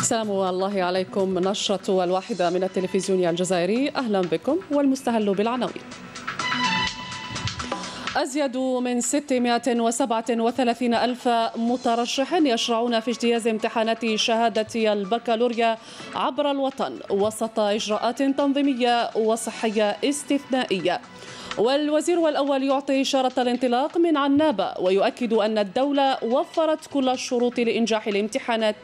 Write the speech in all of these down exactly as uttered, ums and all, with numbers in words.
سلام الله عليكم. نشرة الواحدة من التلفزيون الجزائري، أهلا بكم والمستهل بالعناوين. أزيد من ستمائة وسبعة وثلاثين ألف مترشح يشرعون في اجتياز امتحانات شهادة البكالوريا عبر الوطن وسط إجراءات تنظيمية وصحية استثنائية. والوزير الأول يعطي إشارة الانطلاق من عنابة ويؤكد أن الدولة وفرت كل الشروط لإنجاح الامتحانات.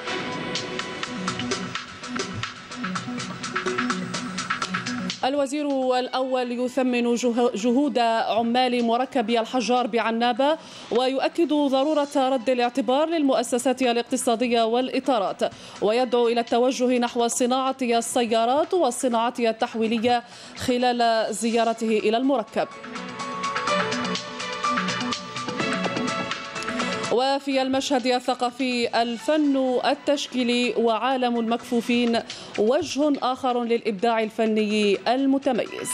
الوزير الأول يثمن جهود عمال مركب الحجار بعنابة ويؤكد ضرورة رد الاعتبار للمؤسسات الاقتصادية والإطارات، ويدعو إلى التوجه نحو صناعة السيارات والصناعات التحويلية خلال زيارته إلى المركب. وفي المشهد الثقافي، الفن التشكيلي وعالم المكفوفين وجه آخر للإبداع الفني المتميز.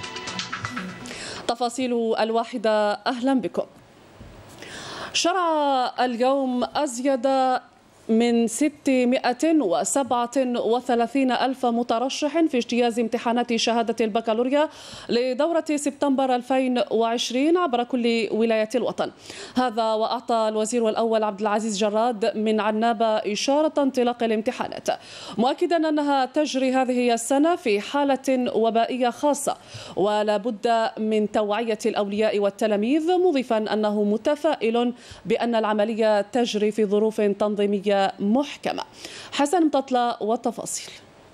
تفاصيل الواحدة، أهلا بكم. شرع اليوم أزيد من ستمائة وسبعة وثلاثين ألف مترشح في اجتياز امتحانات شهادة البكالوريا لدورة سبتمبر ألفين وعشرين عبر كل ولايات الوطن. هذا وأعطى الوزير الأول عبد العزيز جراد من عنابة إشارة انطلاق الامتحانات، مؤكدا أنها تجري هذه السنة في حالة وبائية خاصة ولا بد من توعية الأولياء والتلاميذ، مضيفا أنه متفائل بأن العملية تجري في ظروف تنظيمية محكمة. حسن مطلة والتفاصيل.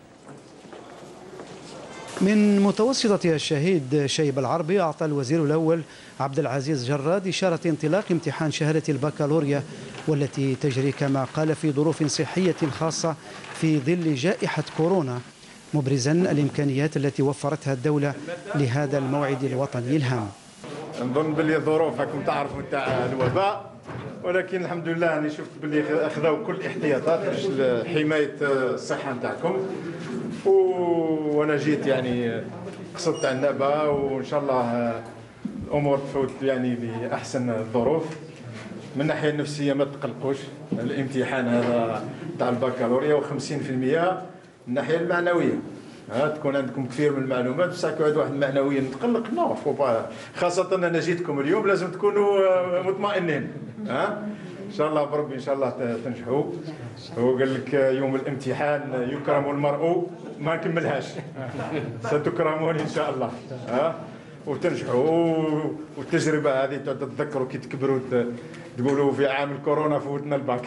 من متوسطة الشهيد شيب العربي، أعطى الوزير الأول عبد العزيز جراد إشارة انطلاق امتحان شهادة البكالوريا، والتي تجري كما قال في ظروف صحية خاصة في ظل جائحة كورونا، مبرزا الإمكانيات التي وفرتها الدولة لهذا الموعد الوطني الهام. نظن باللي الظروف راكم تعرفوا تاع الوباء، ولكن الحمد لله أنا شفت باللي أخذوا كل الاحتياطات باش حماية الصحة نتاعكم، وأنا جيت يعني قصدت عنابة، وإن شاء الله الأمور تفوت يعني بأحسن الظروف. من الناحية النفسية ما تقلقوش، الامتحان هذا تاع البكالوريا وخمسين في المئة من الناحية المعنوية، ها تكون عندكم كثير من المعلومات، بصح كل واحد معنويا نتقلق نو فوبا، خاصة أنا جيتكم اليوم لازم تكونوا مطمئنين. ها إن شاء الله بربي إن شاء الله تنجحوا. هو قال لك يوم الامتحان يكرم المرء، ما نكملهاش ستكرمون إن شاء الله، ها وتنجحوا. والتجربة هذه تتذكروا كي تكبروا تقولوا في عام الكورونا فوتنا الباك.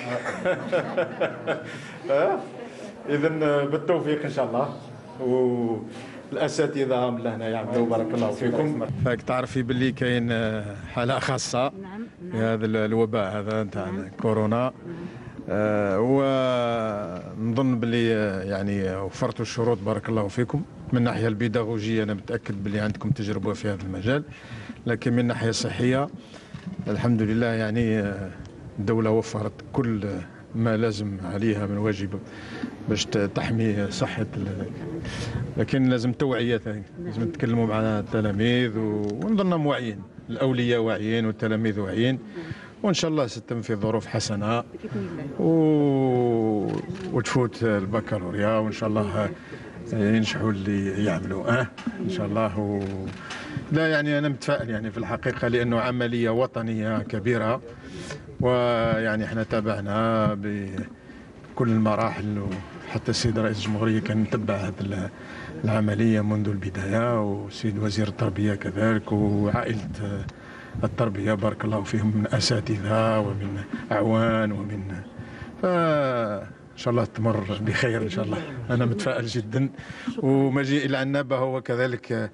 ها إذن بالتوفيق إن شاء الله، والاساتذه هم لهنا يعملوا بارك الله فيكم. راك تعرفي باللي كاين حاله خاصه في هذا الوباء هذا نتاع كورونا، آه ونظن باللي يعني وفرتوا الشروط بارك الله فيكم. من الناحيه البيداغوجيه انا متاكد باللي عندكم تجربه في هذا المجال، لكن من الناحيه الصحيه الحمد لله يعني الدوله وفرت كل ما لازم عليها من واجب باش تحمي صحة، لكن لازم توعية ثاني، لازم نتكلموا مع التلاميذ ونظنهم واعيين، الأولياء واعيين والتلاميذ واعيين، وإن شاء الله ستتم في ظروف حسنة و... وتفوت البكالوريا، وإن شاء الله ينجحوا اللي يعملوا اه إن شاء الله. و... لا يعني أنا متفائل يعني في الحقيقة، لأنه عملية وطنية كبيرة، ويعني احنا تابعنا بكل المراحل، وحتى السيد رئيس الجمهورية كان متبع هذه العملية منذ البداية، والسيد وزير التربية كذلك، وعائلة التربية بارك الله فيهم من أساتذة ومن أعوان ومن فإن شاء الله تمر بخير إن شاء الله. أنا متفائل جدا. ومجيء إلى عنابة هو كذلك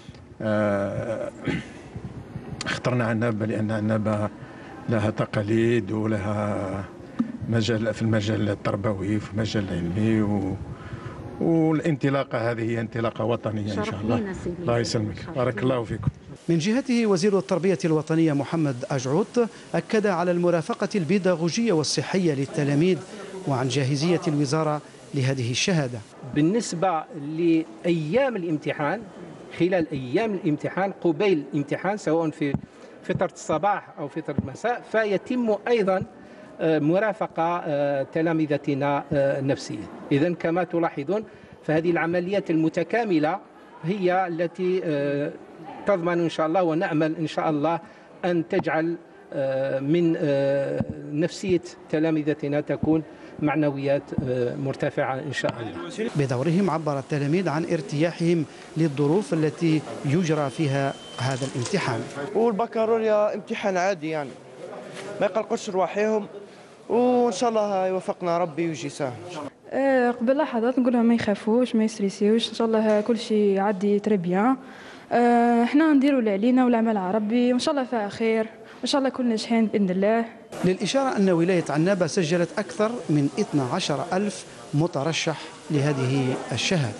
اخترنا عنابة لأن عنابة لها تقاليد ولها مجال في المجال التربوي في المجال العلمي، و... والانطلاقه هذه هي انطلاقه وطنيه ان شاء الله. الله يسلمك، بارك الله فيكم. من جهته وزير التربية الوطنية محمد أجعوط أكد على المرافقة البيداغوجية والصحية للتلاميذ وعن جاهزية الوزارة لهذه الشهادة. بالنسبة لأيام الامتحان، خلال أيام الامتحان قبيل الامتحان سواء في فترة الصباح أو فترة المساء، فيتم أيضا مرافقة تلامذتنا النفسيين. إذن كما تلاحظون فهذه العمليات المتكاملة هي التي تضمن إن شاء الله ونأمل إن شاء الله أن تجعل من نفسية تلامذتنا تكون معنويات مرتفعة إن شاء الله. بدورهم عبر التلاميذ عن ارتياحهم للظروف التي يجرى فيها هذا الامتحان. والبكالوريا امتحان عادي يعني ما يقلقوش رواحيهم، وإن شاء الله يوفقنا ربي ويجي سهل. قبل لحظات نقول لهم ما يخافوش ما يستريسيوش، إن شاء الله كل شيء يعدي تري بيان. احنا نديروا اللي علينا والعمل على ربي وإن شاء الله فيها خير وإن شاء الله كلنا ناجحين بإذن الله. للإشارة أن ولاية عنابة سجلت أكثر من اثني عشر ألف مترشح لهذه الشهادة.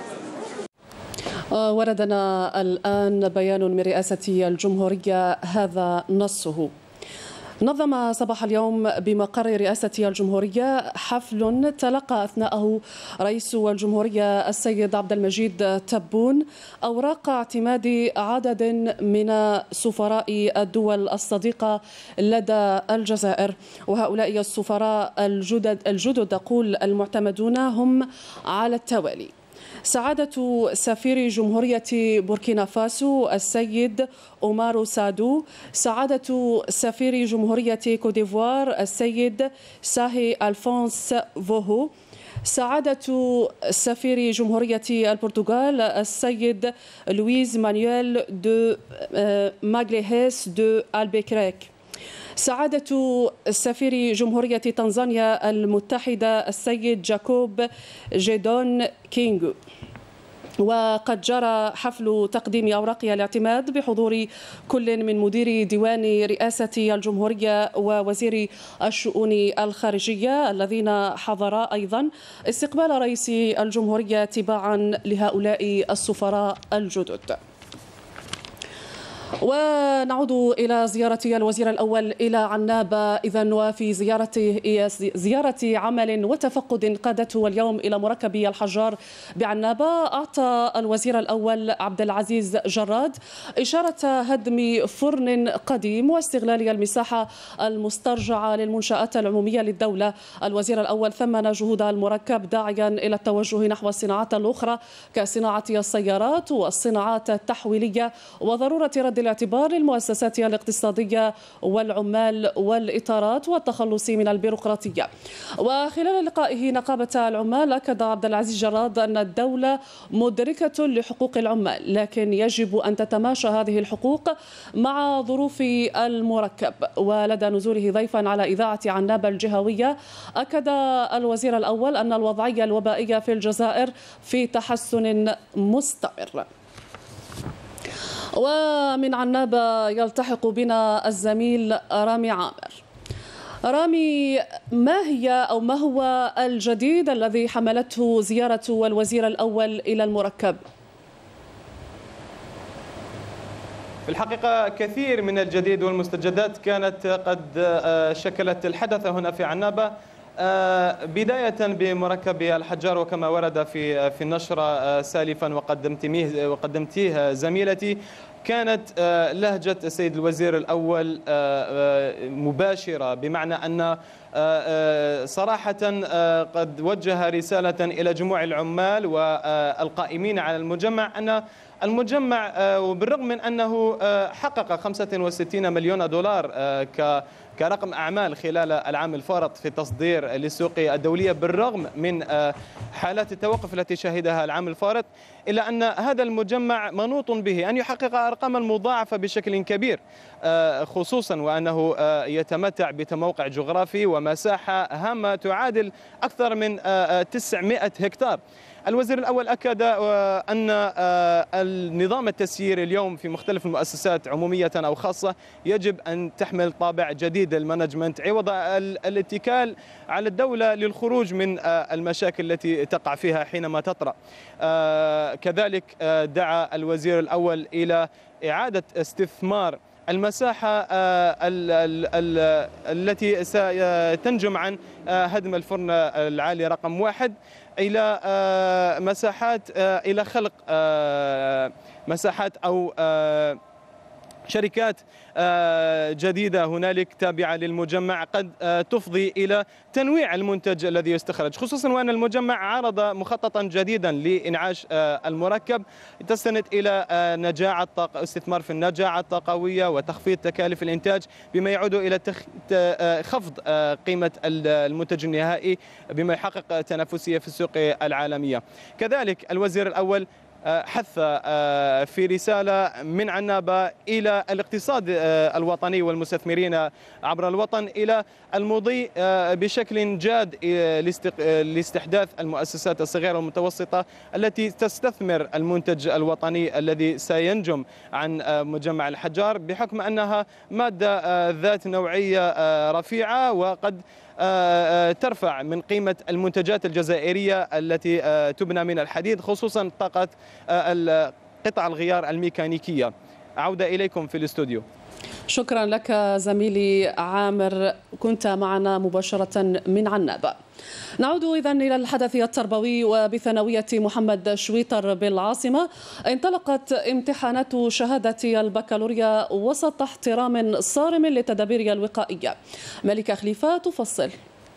وردنا الآن بيان من رئاسة الجمهورية هذا نصه. نظم صباح اليوم بمقر رئاسة الجمهورية حفل تلقى أثناءه رئيس الجمهورية السيد عبد المجيد تبون أوراق اعتماد عدد من سفراء الدول الصديقة لدى الجزائر، وهؤلاء السفراء الجدد الجدد أقول المعتمدون هم على التوالي: سعادة سفير جمهورية بوركينا فاسو السيد أومارو سادو، سعادة سفير جمهورية كوديفوار السيد ساهي ألفونس فوهو، سعادة سفير جمهورية البرتغال السيد لويز مانويل دو ماغليهيس دو ألبيكريك، سعادة سفير جمهورية تنزانيا المتحدة السيد جاكوب جيدون كينغو. وقد جرى حفل تقديم أوراق الاعتماد بحضور كل من مدير ديوان رئاسة الجمهورية ووزير الشؤون الخارجية الذين حضرا أيضا استقبال رئيس الجمهورية تباعا لهؤلاء السفراء الجدد. ونعود إلى زيارة الوزير الأول إلى عنابة إذن، وفي زيارة زيارة عمل وتفقد قادته اليوم إلى مركب الحجار بعنابة، أعطى الوزير الأول عبد العزيز جراد إشارة هدم فرن قديم واستغلال المساحة المسترجعة للمنشآت العمومية للدولة. الوزير الأول ثمن جهود المركب داعيا إلى التوجه نحو الصناعات الأخرى كصناعة السيارات والصناعات التحويلية وضرورة رد الاعتبار للمؤسسات الاقتصادية والعمال والإطارات والتخلص من البيروقراطية. وخلال لقائه نقابة العمال أكد عبد العزيز جراد أن الدولة مدركة لحقوق العمال، لكن يجب أن تتماشى هذه الحقوق مع ظروف المركب. ولدى نزوله ضيفا على إذاعة عنابة الجهوية أكد الوزير الأول أن الوضعية الوبائية في الجزائر في تحسن مستمر. ومن عنابة يلتحق بنا الزميل رامي عامر. رامي، ما هي أو ما هو الجديد الذي حملته زيارة الوزير الأول إلى المركب؟ في الحقيقة كثير من الجديد والمستجدات كانت قد شكلت الحدث هنا في عنابة، بداية بمركب الحجار وكما ورد في في النشرة سالفا وقدمتيه وقدمتيه زميلتي، كانت لهجة السيد الوزير الأول مباشرة، بمعنى أن صراحة قد وجه رسالة إلى جموع العمال والقائمين على المجمع أن المجمع وبالرغم من أنه حقق خمسة وستين مليون دولار كرقم أعمال خلال العام الفارط في التصدير للسوق الدولية، بالرغم من حالات التوقف التي شهدها العام الفارط، إلا أن هذا المجمع منوط به أن يحقق أرقاما مضاعفة بشكل كبير، خصوصا وأنه يتمتع بتموقع جغرافي ومساحة هامة تعادل أكثر من تسعمائة هكتار. الوزير الأول أكد أن النظام التسييري اليوم في مختلف المؤسسات عمومية أو خاصة يجب أن تحمل طابع جديد للمانجمنت عوض الاتكال على الدولة للخروج من المشاكل التي تقع فيها حينما تطرأ. كذلك دعا الوزير الأول إلى إعادة استثمار المساحة التي ستنجم عن هدم الفرن العالي رقم واحد إلى مساحات إلى خلق مساحات أو شركات جديدة هنالك تابعة للمجمع قد تفضي إلى تنويع المنتج الذي يستخرج، خصوصا وأن المجمع عرض مخططا جديدا لإنعاش المركب تستند إلى نجاعة الطاقة، استثمار في النجاعة الطاقوية وتخفيض تكاليف الإنتاج بما يعود إلى خفض قيمة المنتج النهائي بما يحقق تنافسية في السوق العالمية. كذلك الوزير الأول حث في رسالة من عنابة إلى الاقتصاد الوطني والمستثمرين عبر الوطن إلى المضي بشكل جاد لاستحداث المؤسسات الصغيرة والمتوسطة التي تستثمر المنتج الوطني الذي سينجم عن مجمع الحجار بحكم أنها مادة ذات نوعية رفيعة وقد ترفع من قيمة المنتجات الجزائرية التي تبنى من الحديد، خصوصا طاقة قطع الغيار الميكانيكية. عودة إليكم في الاستوديو. شكرا لك زميلي عامر، كنت معنا مباشرة من عنابة. نعود إذن إلى الحدث التربوي، وبثانوية محمد شويطر بالعاصمة انطلقت امتحانات شهادة البكالوريا وسط احترام صارم للتدابير الوقائية. ملكة خليفة تفصل.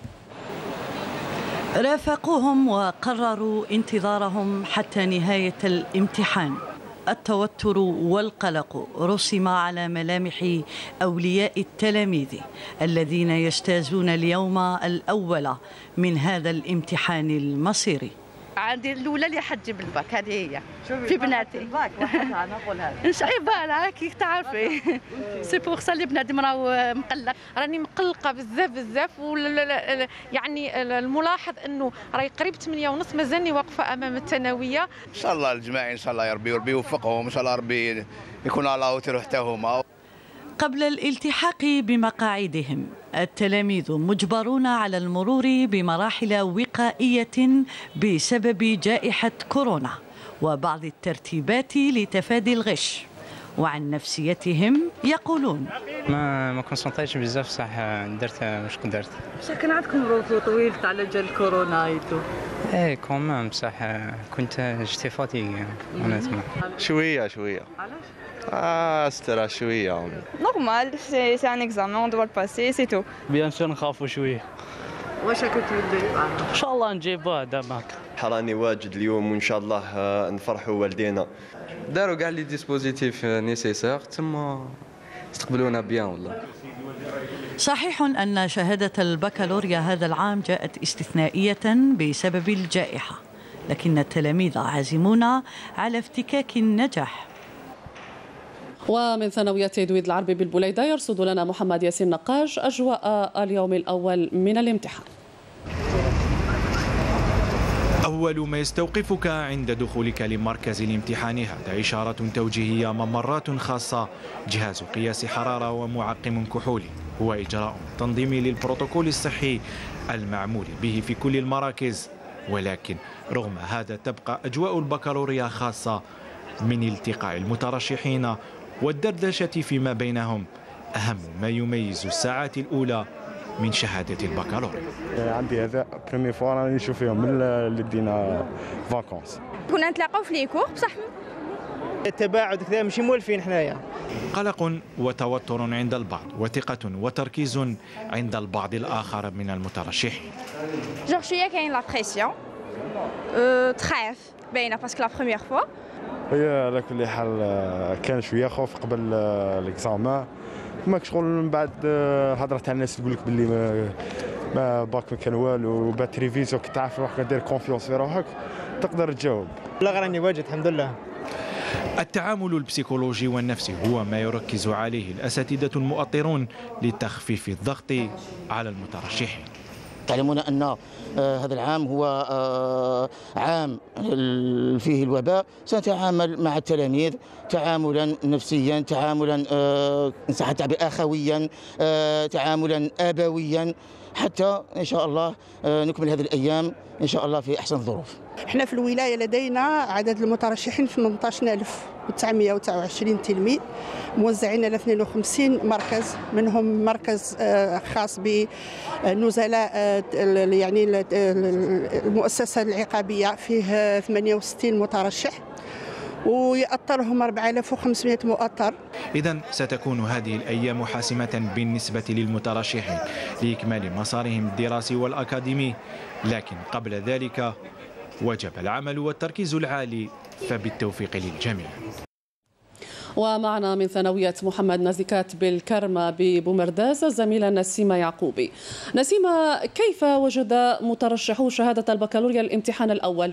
رافقوهم وقرروا انتظارهم حتى نهاية الامتحان. التوتر والقلق رسم على ملامح أولياء التلاميذ الذين يجتازون اليوم الأول من هذا الامتحان المصيري. عندي الاولى اللي حتجيب الباك، هذه هي في بناتي الباك وحدها نقول هذا ان شاء الله كيف تعرفي سي بوغ سا اللي بنادم راهو مقلق. راني مقلقه بزاف بزاف، يعني الملاحظ انه راهي قريب ثمانية ونص مازالني واقفه امام الثانويه. ان شاء الله الجماعه ان شاء الله يا ربي وربي يوفقهم، ان شاء الله ربي يكونوا على وتر حتى هما. قبل الالتحاق بمقاعدهم التلاميذ مجبرون على المرور بمراحل وقائية بسبب جائحة كورونا وبعض الترتيبات لتفادي الغش. وعن نفسيتهم يقولون ما ما كونسونطريتش بزاف صح، درت واش درت. واش كان عندكم روفو طويل تاع جال كورونا ايتو؟ ايه كومام بصح كنت جيتي فاتيغي اونيتمون. شويه شويه. علاش؟ اه استرا شويه. نورمال، سي سي ان اكزامان اون دوا الباسي سي تو. بيان سور نخافوا شويه. واش كنت تدير؟ ان شاء الله نجيبوه دابا. راني واجد اليوم وان شاء الله نفرحوا والدينا. داروا كاع لي ديسبوزيتيف نيسيسير تما استقبلونا بيان والله. صحيح أن شهادة البكالوريا هذا العام جاءت استثنائية بسبب الجائحة، لكن التلاميذ عازمون على افتكاك النجاح. ومن ثانوية دويد العربي بالبليدة يرصد لنا محمد ياسين نقاش أجواء اليوم الأول من الامتحان. أول ما يستوقفك عند دخولك لمركز الامتحان هذا إشارة توجيهية، ممرات خاصة، جهاز قياس حرارة ومعقم كحولي. هو إجراء تنظيمي للبروتوكول الصحي المعمول به في كل المراكز، ولكن رغم هذا تبقى أجواء البكالوريا خاصة من التقاء المترشحين والدردشة فيما بينهم أهم ما يميز الساعات الأولى من شهادة البكالوريا. عندي هذا بريمي فوا راني نشوف فيهم من اللي دينا فاكونس. كنا نتلاقاو في ليكور بصح التباعد كذا ماشي مولفين حنايا. قلق وتوتر عند البعض وثقة وتركيز عند البعض الآخر من المترشحين. جوغ شويه كاين لا بريسيون أه تخاف باينه باسكو لا بروميير فوا. هي على كل حال كان شويه خوف قبل ليكزامان، ماك شغل من بعد هضره تاع الناس تقول لك باللي ما, ما باك ما كان والو، بعد تريفيزيو كي تعرف روحك دير كونفيونس في روحك تقدر تجاوب. لا راني واجد الحمد لله. التعامل البسيكولوجي والنفسي هو ما يركز عليه الأساتذة المؤطرون لتخفيف الضغط على المترشحين. تعلمون أن هذا العام هو عام فيه الوباء، سنتعامل مع التلاميذ تعاملا نفسيا، تعاملا إن صح التعبير أخويا، تعاملا أبويا، حتى إن شاء الله نكمل هذه الأيام إن شاء الله في أحسن الظروف. احنا في الولاية لدينا عدد المترشحين ثمانية عشر ألف وتسعمائة وتسعة وعشرين تلميذ موزعين على اثنين وخمسين مركز، منهم مركز خاص بنزلاء يعني المؤسسة العقابية فيه ثمانية وستين مترشح، ويأطرهم أربعة آلاف وخمسمائة مؤطر. إذن ستكون هذه الأيام حاسمة بالنسبة للمترشحين لإكمال مسارهم الدراسي والأكاديمي، لكن قبل ذلك وجب العمل والتركيز العالي، فبالتوفيق للجميع. ومعنا من ثانوية محمد نزكات بالكرمة ببومرداس الزميلة نسيمة يعقوبي. نسيمة، كيف وجد مترشحو شهادة البكالوريا الامتحان الأول؟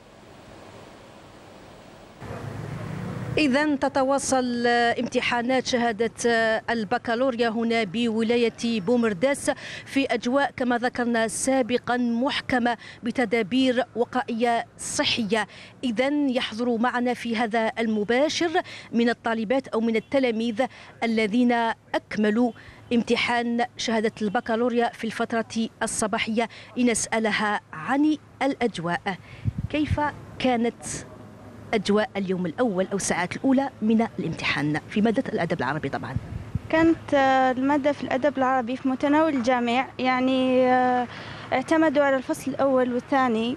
إذا تتواصل امتحانات شهادة البكالوريا هنا بولاية بومرداس في أجواء كما ذكرنا سابقا محكمة بتدابير وقائية صحية. إذا يحضر معنا في هذا المباشر من الطالبات أو من التلاميذ الذين أكملوا امتحان شهادة البكالوريا في الفترة الصباحية لنسألها عن الأجواء. كيف كانت أجواء اليوم الأول أو الساعات الأولى من الامتحان في مادة الأدب العربي؟ طبعا كانت المادة في الأدب العربي في متناول الجميع، يعني اعتمدوا على الفصل الأول والثاني،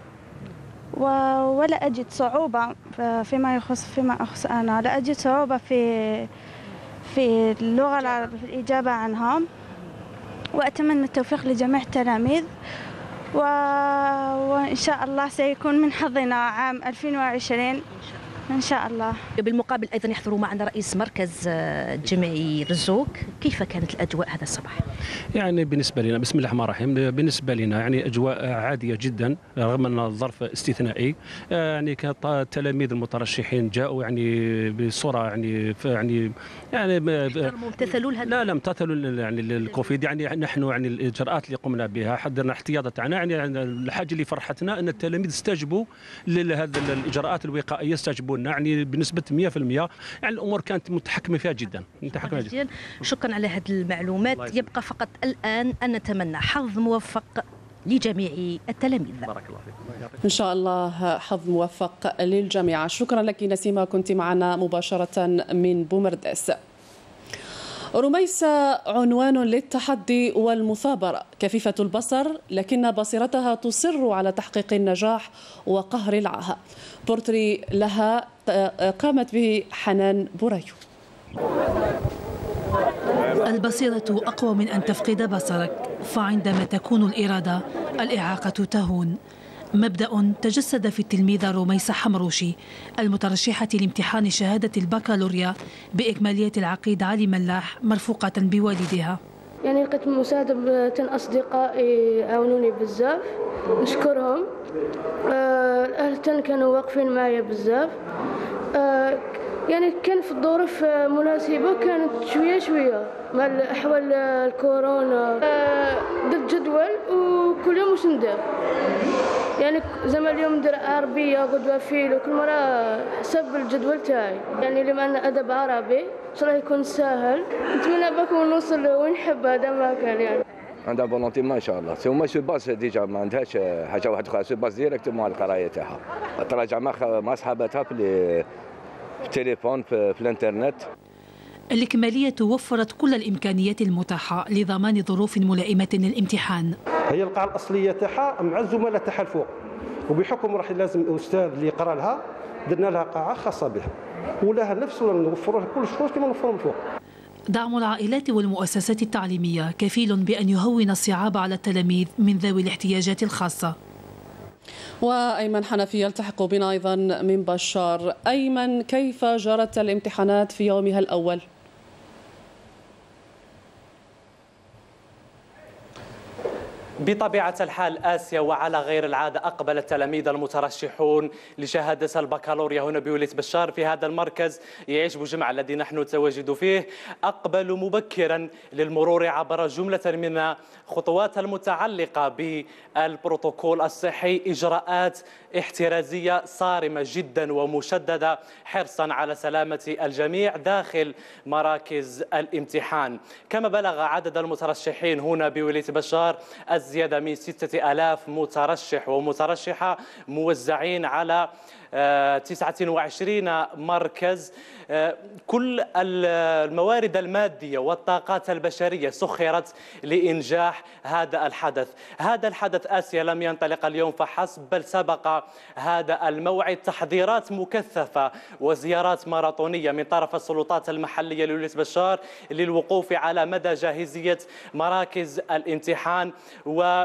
ولا أجد صعوبة فيما يخص فيما أخص أنا لا أجد صعوبة في في اللغة العربية في الإجابة عنها، وأتمنى التوفيق لجميع التلاميذ، و... وإن شاء الله سيكون من حظنا عام ألفين وعشرين إن شاء الله. بالمقابل أيضا يحضر معنا رئيس مركز جامعي رزوق. كيف كانت الأجواء هذا الصباح؟ يعني بالنسبة لنا بسم الله الرحمن الرحيم، بالنسبة لنا يعني أجواء عادية جدا رغم أن الظرف استثنائي. يعني كتلاميذ المترشحين جاءوا يعني بصورة يعني يعني يعني امتثلوا لا لا امتثلوا يعني الكوفيد. يعني نحن يعني الإجراءات اللي قمنا بها حضرنا احتياطات عنا. يعني الحاجة اللي فرحتنا أن التلاميذ استجبوا لهذه الإجراءات الوقائية، استجبوا يعني بنسبة مئة بالمئة. يعني الأمور كانت متحكمة فيها جدا متحكمة جدا. شكرا على هذه المعلومات. يبقى فقط الآن أن نتمنى حظ موفق لجميع التلاميذ. بارك الله فيك. إن شاء الله حظ موفق للجميع. شكرا لك نسيمة، كنت معنا مباشرة من بومرداس. رميسة عنوان للتحدي والمثابرة، كفيفة البصر لكن بصيرتها تصر على تحقيق النجاح وقهر العاهة. بورتري لها قامت به حنان بريو. البصيرة أقوى من أن تفقد بصرك، فعندما تكون الإرادة الإعاقة تهون. مبدأ تجسد في التلميذة رميسة حمروشي المترشحة لامتحان شهادة البكالوريا بإكمالية العقيد علي ملاح مرفوقة بوالدها. يعني لقيت مساعدة أصدقائي عاونوني بزاف، نشكرهم. الأهل كانوا واقفين معايا بزاف. يعني كان في الظروف مناسبة، كانت شوية شوية مع الأحوال الكورونا. درت جدول وكل يوم واش ندير، يعني زعما اليوم ندير عربية غدوة فيلو، كل مرة حسب الجدول تاعي. يعني لما أنا أدب عربي إن شاء الله يكون سهل، نتمنى باكم نوصل وين نحب. هذا ما كان يعني عندها فولونتي ما شاء الله. سي هما سو باس ديجا ما عندهاش حاجة واحدة أخرى، سو باس ديريكتومون على القراية تاعها، تراجع مع مع صحاباتها في التليفون في, في الانترنت. الإكمالية وفرت كل الإمكانيات المتاحة لضمان ظروف ملائمة للامتحان. هي القاعة الأصلية تاعها مع الزملاء تاعها الفوق، وبحكم راح لازم الأستاذ اللي يقرا لها درنا لها قاعة خاصة بها ولها نفس، ولا نوفروا لها كل شروط كما نوفروا الفوق. دعم العائلات والمؤسسات التعليمية كفيل بأن يهون الصعاب على التلاميذ من ذوي الاحتياجات الخاصة. وأيمن حنفي يلتحق بنا أيضا من بشار. أيمن، كيف جرت الامتحانات في يومها الأول؟ بطبيعة الحال آسيا، وعلى غير العادة أقبل التلاميذ المترشحون لشهادة البكالوريا هنا بولاية بشار في هذا المركز يعيش بوجمع الذي نحن نتواجد فيه. أقبلوا مبكرا للمرور عبر جملة من خطوات المتعلقة بالبروتوكول الصحي، إجراءات احترازية صارمة جدا ومشددة حرصا على سلامة الجميع داخل مراكز الامتحان. كما بلغ عدد المترشحين هنا بولاية بشار زيادة من ستة آلاف مترشح ومترشحة موزعين على تسعة وعشرين مركز. كل الموارد المادية والطاقات البشرية سخرت لإنجاح هذا الحدث. هذا الحدث آسيا لم ينطلق اليوم فحسب، بل سبق هذا الموعد تحضيرات مكثفة وزيارات ماراثونية من طرف السلطات المحلية لولاية بشار للوقوف على مدى جاهزية مراكز الامتحان. و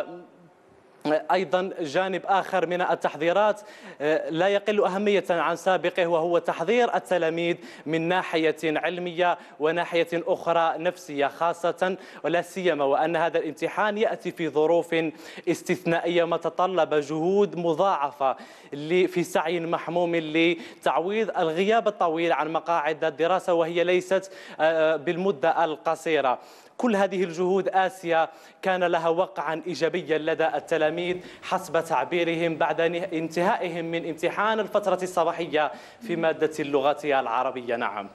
أيضا جانب آخر من التحضيرات لا يقل أهمية عن سابقه، وهو تحضير التلاميذ من ناحية علمية وناحية أخرى نفسية، خاصة ولا سيما وأن هذا الامتحان يأتي في ظروف استثنائية ما تطلب جهود مضاعفة في سعي محموم لتعويض الغياب الطويل عن مقاعد الدراسة، وهي ليست بالمدة القصيرة. كل هذه الجهود آسيا كان لها وقعا إيجابيا لدى التلاميذ حسب تعبيرهم بعد انتهائهم من امتحان الفترة الصباحية في مادة اللغة العربية. نعم،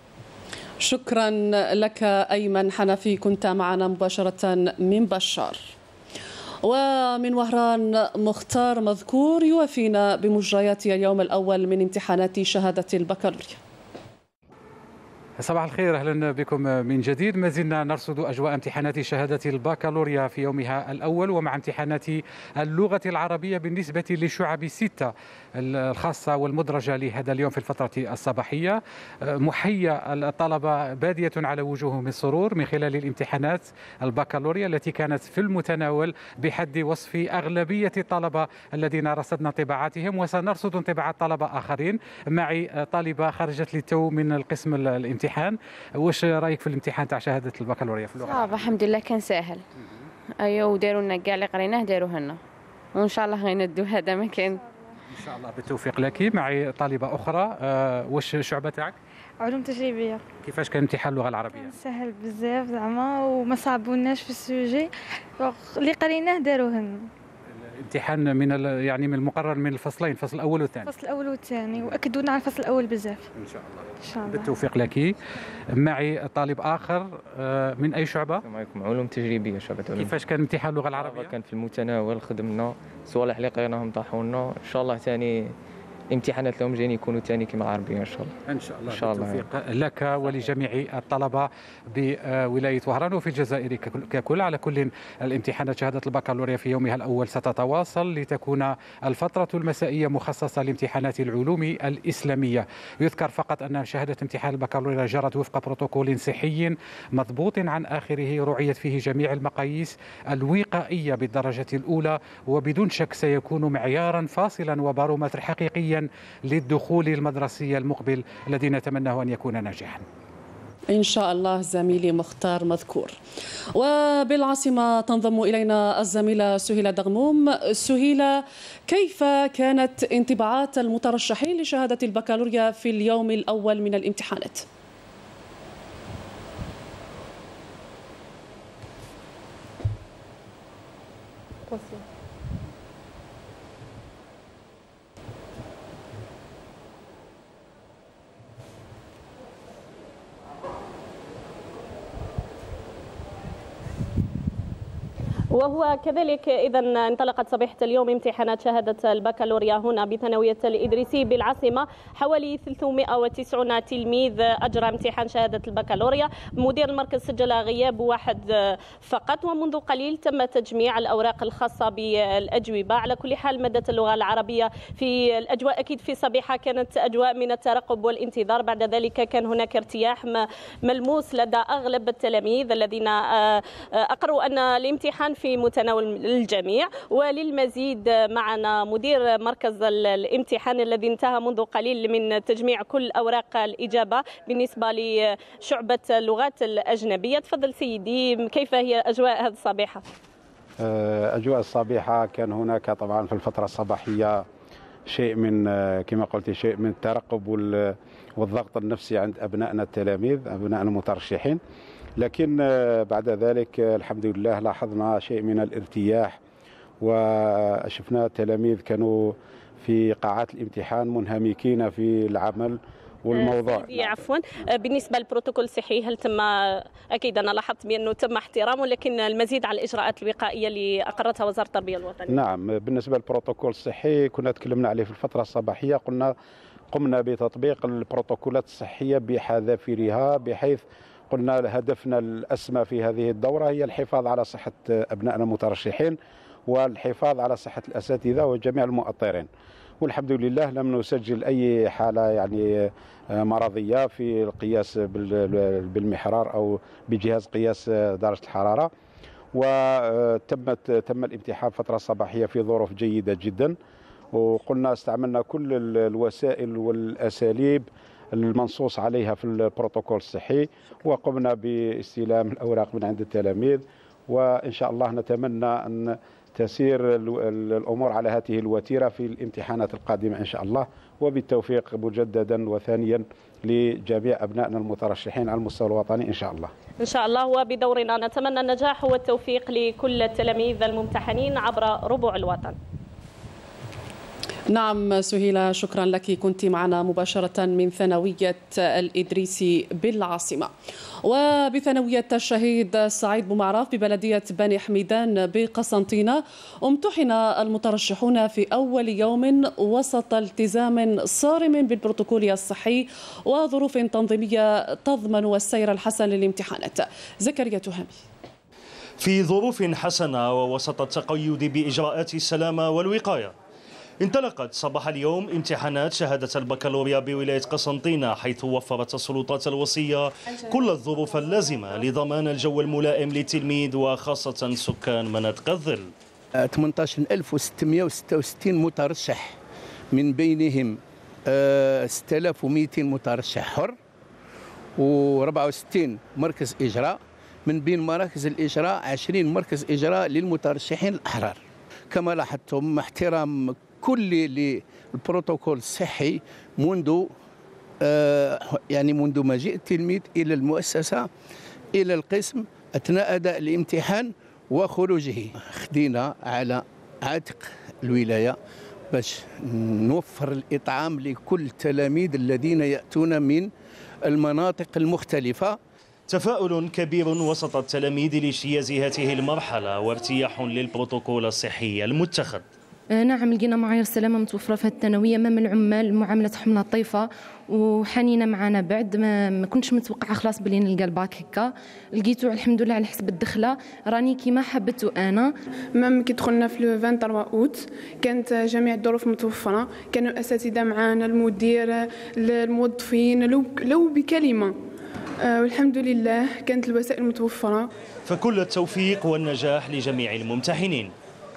شكرا لك أيمن حنفي، كنت معنا مباشرة من بشار. ومن وهران مختار مذكور يوافينا بمجريات اليوم الأول من امتحانات شهادة البكالوريا. صباح الخير، اهلا بكم من جديد. ما زلنا نرصد اجواء امتحانات شهاده البكالوريا في يومها الاول، ومع امتحانات اللغه العربيه بالنسبه للشعب السته الخاصه والمدرجه لهذا اليوم في الفتره الصباحيه. محيا الطلبه باديه على وجوههم السرور من خلال الامتحانات البكالوريا التي كانت في المتناول بحد وصف اغلبيه الطلبه الذين رصدنا انطباعاتهم، وسنرصد انطباعات طلبه اخرين. معي طالبه خرجت للتو من القسم الامتحان. واش رايك في الامتحان تاع شهاده البكالوريا في اللغه؟ صعب الحمد لله، كان ساهل. ايوه، وداروا لنا كاع اللي قريناه داروه لنا، وان شاء الله غيندوا هذا مكان. ان شاء الله بالتوفيق لك. معي طالبه اخرى، أه واش الشعبه تاعك؟ علوم تجريبيه. كيفاش كان امتحان اللغه العربيه؟ كان سهل بزاف زعما، وما صعبوناش في السوجي، اللي قريناه داروه لنا. امتحان من يعني من المقرر من الفصلين، الفصل الاول والثاني. الفصل الاول والثاني، واكدوا لنا على الفصل الاول بزاف. ان شاء الله. ان شاء الله بالتوفيق لك. معي طالب اخر من اي شعبه؟ السلام عليكم. علوم تجريبيه، شعبه علوم. كيفاش كان امتحان اللغه العربيه؟ كان في المتناول، خدمنا صوالح اللي قريناهم طاحوا لنا. ان شاء الله ثاني امتحانات لهم جايين يكونوا ثاني كما العربيه ان شاء الله. ان شاء الله. ان شاء الله بالتوفيق لك ولجميع الطلبه بولايه وهران وفي الجزائر ككل. على كل، الامتحانات شهاده البكالوريا في يومها الاول ستتواصل لتكون الفتره المسائيه مخصصه لامتحانات العلوم الاسلاميه. يذكر فقط ان شهاده امتحان البكالوريا جرت وفق بروتوكول صحي مضبوط عن اخره، رعيت فيه جميع المقاييس الوقائيه بالدرجه الاولى، وبدون شك سيكون معيارا فاصلا وبارومتر حقيقيا للدخول المدرسي المقبل الذي نتمناه أن يكون ناجحا إن شاء الله. زميلي مختار مذكور. وبالعاصمة تنضم إلينا الزميلة سهيلة دغموم. سهيلة، كيف كانت انطباعات المترشحين لشهادة البكالوريا في اليوم الأول من الامتحانات؟ وهو كذلك إذا انطلقت صبيحة اليوم امتحانات شهادة البكالوريا هنا بثانوية الإدريسي بالعاصمة. حوالي ثلاثمائة وتسعين تلميذ أجرى امتحان شهادة البكالوريا. مدير المركز سجل غياب واحد فقط، ومنذ قليل تم تجميع الأوراق الخاصة بالأجوبة. على كل حال، مادة اللغة العربية في الأجواء أكيد في صبيحة كانت أجواء من الترقب والانتظار. بعد ذلك كان هناك ارتياح ملموس لدى أغلب التلاميذ الذين أقروا أن الامتحان في متناول الجميع. وللمزيد معنا مدير مركز الامتحان الذي انتهى منذ قليل من تجميع كل أوراق الإجابة بالنسبة لشعبة اللغات الأجنبية. تفضل سيدي، كيف هي أجواء هذه الصبيحة؟ أجواء الصبيحة كان هناك طبعا في الفترة الصباحية شيء من كما قلت شيء من الترقب والضغط النفسي عند أبنائنا التلاميذ، أبنائنا المترشحين، لكن بعد ذلك الحمد لله لاحظنا شيء من الارتياح، وشفنا التلاميذ كانوا في قاعات الامتحان منهمكين في العمل والموضوع سيدي عفوا بالنسبه للبروتوكول الصحي هل تم، اكيد انا لاحظت بانه تم احترامه، لكن المزيد على الاجراءات الوقائيه اللي اقرتها وزاره التربيه الوطنيه؟ نعم، بالنسبه للبروتوكول الصحي كنا تكلمنا عليه في الفتره الصباحيه، قلنا قمنا بتطبيق البروتوكولات الصحيه بحذافيرها، بحيث قلنا هدفنا الاسمى في هذه الدوره هي الحفاظ على صحه ابنائنا المترشحين والحفاظ على صحه الاساتذه وجميع المؤطرين. والحمد لله لم نسجل أي حالة يعني مرضية في القياس بالمحرار أو بجهاز قياس درجة الحرارة، وتمت تم الامتحان فترة صباحية في ظروف جيدة جدا، وقلنا استعملنا كل الوسائل والأساليب المنصوص عليها في البروتوكول الصحي، وقمنا باستلام الأوراق من عند التلاميذ، وإن شاء الله نتمنى أن تسير الأمور على هذه الوتيرة في الامتحانات القادمة إن شاء الله، وبالتوفيق مجددا وثانيا لجميع أبنائنا المترشحين على المستوى الوطني إن شاء الله. إن شاء الله، وبدورنا نتمنى النجاح والتوفيق لكل التلاميذ الممتحنين عبر ربوع الوطن. نعم سهيلة، شكرا لك، كنت معنا مباشرة من ثانوية الإدريسي بالعاصمة. وبثانوية الشهيد سعيد بومعراف ببلدية بني حميدان بقسنطينة امتحن المترشحون في أول يوم وسط التزام صارم بالبروتوكول الصحي وظروف تنظيمية تضمن السير الحسن للامتحانات. زكريا تهامي. في ظروف حسنة ووسط التقيد بإجراءات السلامة والوقاية، انطلقت صباح اليوم امتحانات شهادة البكالوريا بولاية قسنطينة، حيث وفرت السلطات الوصية كل الظروف اللازمة لضمان الجو الملائم للتلميذ وخاصة سكان مناطق الظل. ثمانية عشر ألف وستمائة وستة وستين مترشح، من بينهم ستة آلاف ومئتين مترشح حر وأربعة وستين مركز إجراء، من بين مراكز الإجراء عشرين مركز إجراء للمترشحين الأحرار. كما لاحظتم احترام كل للبروتوكول الصحي منذ آه يعني منذ مجيء التلميذ إلى المؤسسة إلى القسم أثناء أداء الامتحان وخروجه. خدينا على عاتق الولاية باش نوفر الإطعام لكل التلاميذ الذين يأتون من المناطق المختلفة. تفاؤل كبير وسط التلاميذ لاجتياز هذه المرحلة وارتياح للبروتوكول الصحي المتخذ. نعم، لقينا معايير السلامة متوفرة في الثانوية أمام العمال، معاملة حملة الطيفة وحنينة معنا بعد. ما, ما كنتش متوقعة خلاص بلي نلقى الباك هكا، لقيته الحمد لله على حسب الدخلة، راني كيما حبته أنا. مام كي دخلنا في لو ثلاثة وعشرين أوت كانت جميع الظروف متوفرة، كانوا الأساتذة معنا، المدير، الموظفين، لو, لو بكلمة، والحمد لله كانت الوسائل متوفرة. فكل التوفيق والنجاح لجميع الممتحنين.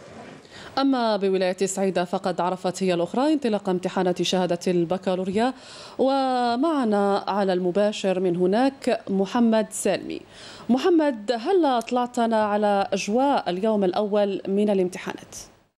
أما بولاية سعيدة فقد عرفت هي الأخرى انطلاق امتحانات شهادة البكالوريا، ومعنا على المباشر من هناك محمد سالمي. محمد، هل أطلعتنا على أجواء اليوم الأول من الامتحانات؟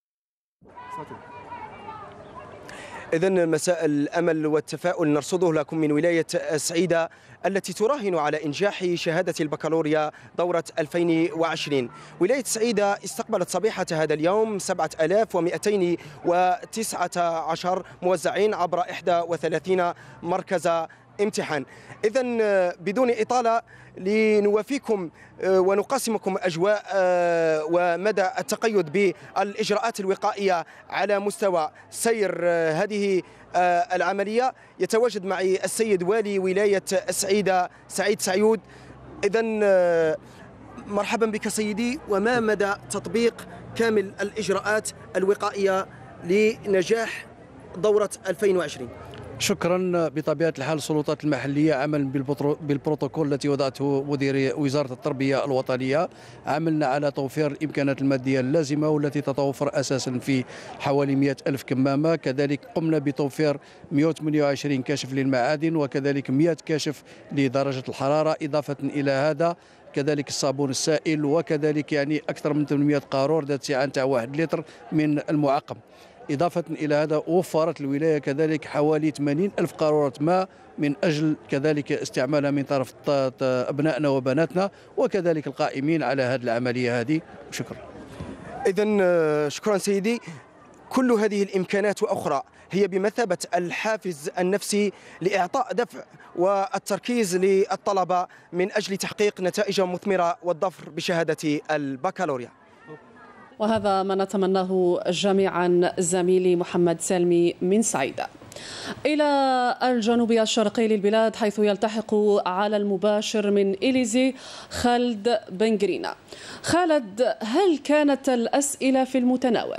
إذن مساء الأمل والتفاؤل نرصده لكم من ولاية سعيدة التي تراهن على إنجاح شهادة البكالوريا دورة ألفين وعشرين. ولاية سعيدة استقبلت صبيحة هذا اليوم سبعة آلاف ومئتين وتسعة عشر موزعين عبر إحدى وثلاثين مركز امتحان. إذن بدون إطالة لنوافيكم ونقاسمكم أجواء ومدى التقيد بالإجراءات الوقائية على مستوى سير هذه العملية. يتواجد معي السيد والي ولاية سعيدة سعيد سعيود. إذن مرحبا بك سيدي، وما مدى تطبيق كامل الإجراءات الوقائية لنجاح دورة ألفين وعشرين؟ شكرا. بطبيعة الحال السلطات المحلية عملا بالبروتوكول التي وضعته مدير وزارة التربية الوطنية، عملنا على توفير الإمكانات المادية اللازمة والتي تتوفر أساسا في حوالي مئة ألف كمامة. كذلك قمنا بتوفير مئة وثمانية وعشرين كاشف للمعادن، وكذلك مئة كاشف لدرجة الحرارة. إضافة إلى هذا كذلك الصابون السائل، وكذلك يعني أكثر من ثمانمئة قارور ذات سعة نتاع واحد لتر من المعقم. إضافة إلى هذا وفرت الولاية كذلك حوالي ثمانين ألف قارورة ماء من أجل كذلك استعمالها من طرف أبنائنا وبناتنا وكذلك القائمين على هذه العملية هذه. شكرا. إذن شكرا سيدي. كل هذه الإمكانات وأخرى هي بمثابة الحافز النفسي لإعطاء دفع والتركيز للطلبة من أجل تحقيق نتائج مثمرة والظفر بشهادة البكالوريا. وهذا ما نتمناه جميعا زميلي محمد سالمي من سعيدة. إلى الجنوب الشرقي للبلاد حيث يلتحق على المباشر من إليزي خالد بن جرينة. خالد، هل كانت الأسئلة في المتناول؟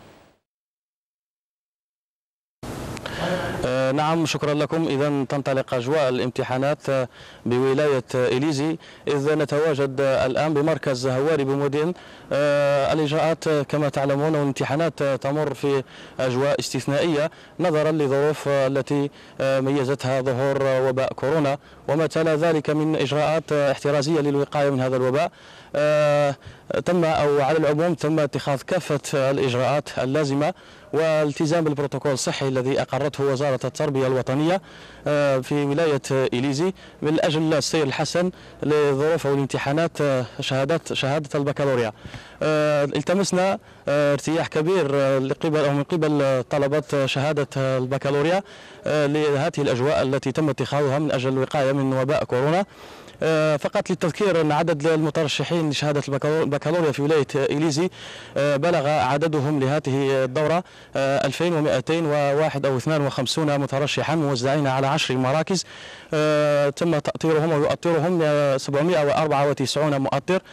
نعم، شكرا لكم. إذا تنطلق أجواء الامتحانات بولاية إليزي، إذ نتواجد الآن بمركز هواري بمودين. الإجراءات كما تعلمون والامتحانات تمر في أجواء استثنائية نظرا لظروف التي ميزتها ظهور وباء كورونا وما تلا ذلك من إجراءات احترازية للوقاية من هذا الوباء. تم أو على العموم تم اتخاذ كافة الإجراءات اللازمة والالتزام بالبروتوكول الصحي الذي أقرته وزارة التربية الوطنية في ولاية إليزي من أجل السير الحسن لظروف والامتحانات شهادات شهادة البكالوريا. التمسنا ارتياح كبير لقبل أو من قبل طلبة شهادة البكالوريا لهذه الأجواء التي تم اتخاذها من أجل الوقاية من وباء كورونا. فقط للتذكير أن عدد المترشحين لشهادة البكالوريا في ولاية إليزي بلغ عددهم لهذه الدورة ألفين ومئتين وواحد أو اثنين وخمسين مترشحا موزعين على عشر مراكز تم تأطيرهم ويؤطرهم سبعمئة وأربعة وتسعين مؤطر.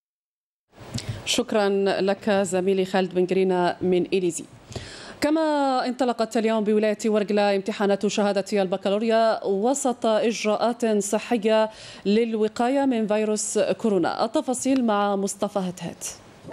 شكرا لك زميلي خالد بن جرينة من إليزي. كما انطلقت اليوم بولاية ورقلة امتحانات شهادة البكالوريا وسط إجراءات صحية للوقاية من فيروس كورونا. التفاصيل مع مصطفى هتهات.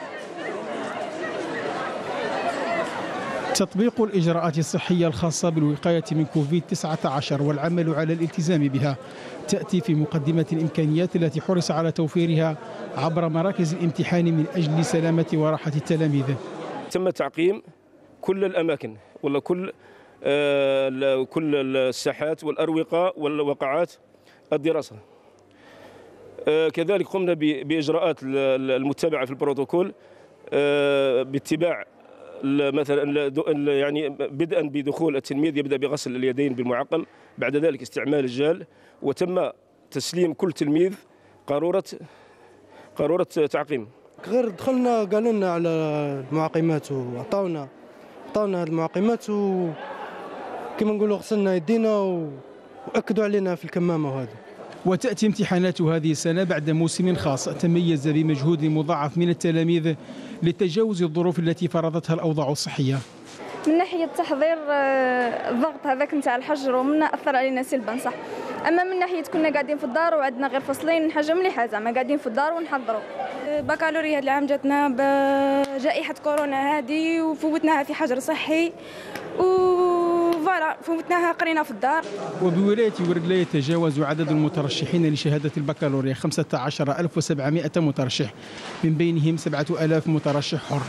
تطبيق الإجراءات الصحية الخاصة بالوقاية من كوفيد تسعة عشر والعمل على الالتزام بها تأتي في مقدمة الإمكانيات التي حرص على توفيرها عبر مراكز الامتحان من أجل سلامة وراحة التلاميذ. تم تعقيم كل الأماكن ولا كل آه كل الساحات والأروقة والوقعات الدراسة. آه كذلك قمنا بإجراءات المتبعة في البروتوكول آه باتباع مثلا يعني بدءا بدخول التلميذ يبدأ بغسل اليدين بالمعقم، بعد ذلك استعمال الجال، وتم تسليم كل تلميذ قارورة قارورة تعقيم. غير دخلنا قالوا لنا على المعقمات وعطاونا عطاونا هذه المعقمات وكما نقولوا غسلنا يدينا واكدوا علينا في الكمامه وهذا. وتأتي امتحانات هذه السنة بعد موسم خاص تميز بمجهود مضاعف من التلاميذ لتجاوز الظروف التي فرضتها الأوضاع الصحية. من ناحية التحضير الضغط هذاك نتاع الحجر ومنا أثر علينا سلبا صح، أما من ناحية كنا قاعدين في الدار وعندنا غير فصلين حاجة مليحة زعما قاعدين في الدار ونحضروا. بكالوريا هذا العام جاتنا بجائحة كورونا هذه وفوتناها في حجر صحي وفوالا فوتناها قرينا في الدار. وبولاية ورقلة يتجاوز عدد المترشحين لشهادة البكالوريا خمسة عشر ألف وسبعمئة مترشح، من بينهم سبعة آلاف مترشح حر.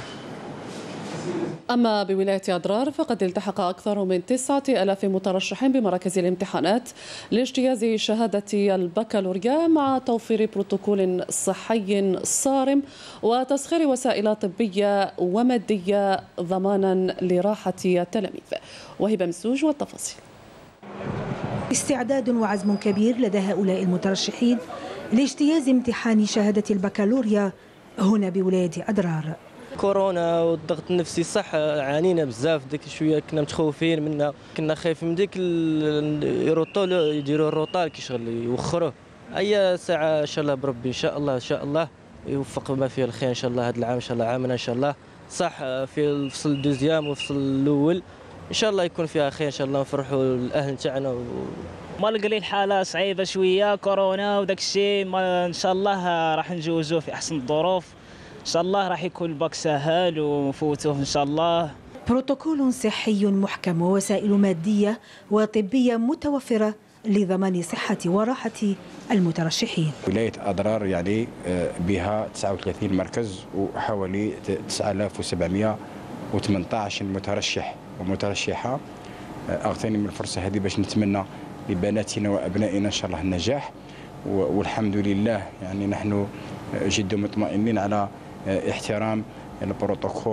أما بولاية أضرار فقد التحق أكثر من تسعة آلاف مترشح بمراكز الامتحانات لاجتياز شهادة البكالوريا مع توفير بروتوكول صحي صارم وتسخير وسائل طبية ومادية ضمانا لراحة التلاميذ. وهبة مسوج والتفاصيل. استعداد وعزم كبير لدى هؤلاء المترشحين لاجتياز امتحان شهادة البكالوريا هنا بولاية أضرار. كورونا والضغط النفسي صح عانينا بزاف، ديك شويه كنا متخوفين منها، كنا خايفين من ديك يروطوا يديروا الروطال كيشغل يوخروه. اي ساعه ان شاء الله بربي ان شاء الله ان شاء الله يوفق ما فيه الخير ان شاء الله. هذا العام ان شاء الله عامنا ان شاء الله صح في الفصل الدوزيام والفصل الاول ان شاء الله يكون فيها خير ان شاء الله نفرحوا الاهل تاعنا. ما لقى الحاله صعيبه شويه كورونا وداك الشيء، ان شاء الله راح نجوزوه في احسن الظروف إن شاء الله، راح يكون الباك سهل ونفوتوه إن شاء الله. بروتوكول صحي محكم ووسائل مادية وطبية متوفرة لضمان صحة وراحة المترشحين. ولاية أضرار يعني بها تسعة وثلاثين مركز وحوالي تسعة آلاف وسبعمئة وثمانية عشر مترشح ومترشحة. أغتنم الفرصة هذه باش نتمنى لبناتنا وأبنائنا إن شاء الله النجاح، والحمد لله يعني نحن جد مطمئنين على احترام البروتوكول